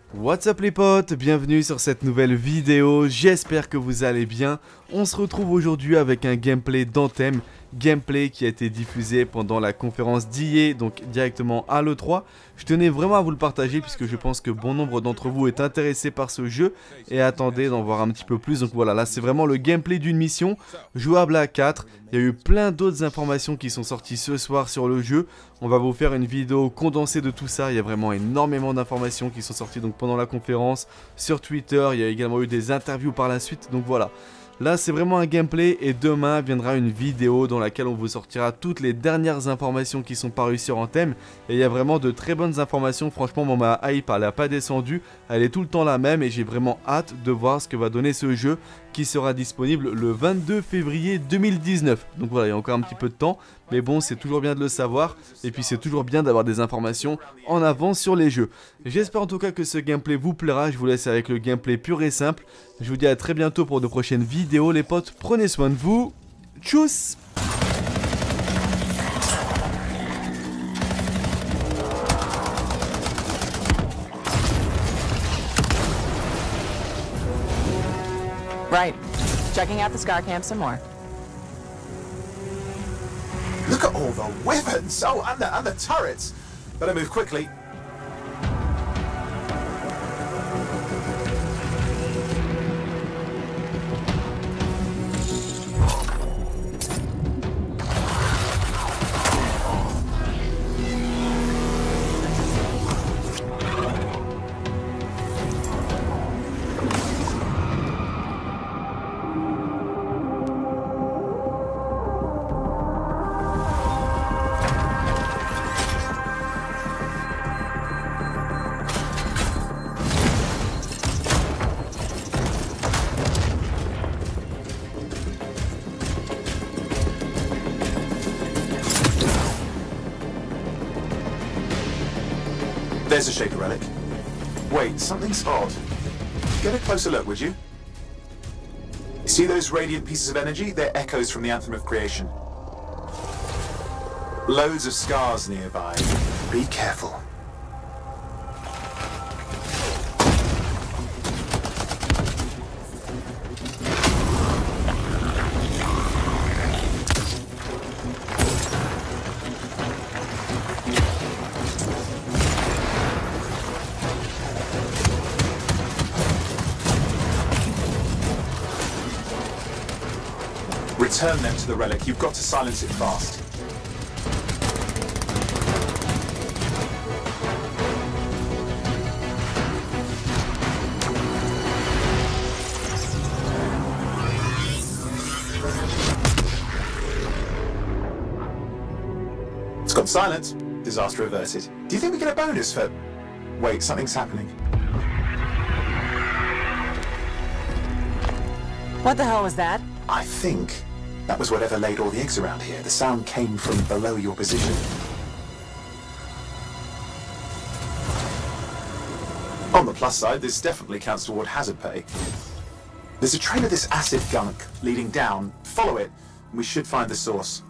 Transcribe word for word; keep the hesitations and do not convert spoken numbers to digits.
What's up les potes, bienvenue sur cette nouvelle vidéo, j'espère que vous allez bien. On se retrouve aujourd'hui avec un gameplay d'Anthem, gameplay qui a été diffusé pendant la conférence d'E A, donc directement à l'E trois. Je tenais vraiment à vous le partager puisque je pense que bon nombre d'entre vous est intéressé par ce jeu et attendez d'en voir un petit peu plus. Donc voilà, là c'est vraiment le gameplay d'une mission, jouable à quatre. Il y a eu plein d'autres informations qui sont sorties ce soir sur le jeu. On va vous faire une vidéo condensée de tout ça, il y a vraiment énormément d'informations qui sont sorties donc pendant la conférence, sur Twitter, il y a également eu des interviews par la suite, donc voilà. Là c'est vraiment un gameplay et demain viendra une vidéo dans laquelle on vous sortira toutes les dernières informations qui sont parues sur Anthem. Et il y a vraiment de très bonnes informations, franchement bon, ma hype elle n'a pas descendu, elle est tout le temps la même et j'ai vraiment hâte de voir ce que va donner ce jeu qui sera disponible le vingt-deux février deux mille dix-neuf. Donc voilà, il y a encore un petit peu de temps, mais bon c'est toujours bien de le savoir et puis c'est toujours bien d'avoir des informations en avance sur les jeux. J'espère en tout cas que ce gameplay vous plaira, je vous laisse avec le gameplay pur et simple. Je vous dis à très bientôt pour de prochaines vidéos les potes, prenez soin de vous, tchuss. Right. Checking out the Scar camp some more. Look at all the weapons! Oh, and the, and the turrets! Better move quickly. There's a Shaper relic. Wait, something's odd. Get a closer look, would you? See those radiant pieces of energy? They're echoes from the Anthem of Creation. Loads of scars nearby. Be careful. Return them to the relic. You've got to silence it fast. It's gone silent. Disaster averted. Do you think we get a bonus for... Wait, something's happening. What the hell was that? I think that was whatever laid all the eggs around here. The sound came from below your position. On the plus side, this definitely counts toward hazard pay. There's a trail of this acid gunk leading down. Follow it, and we should find the source.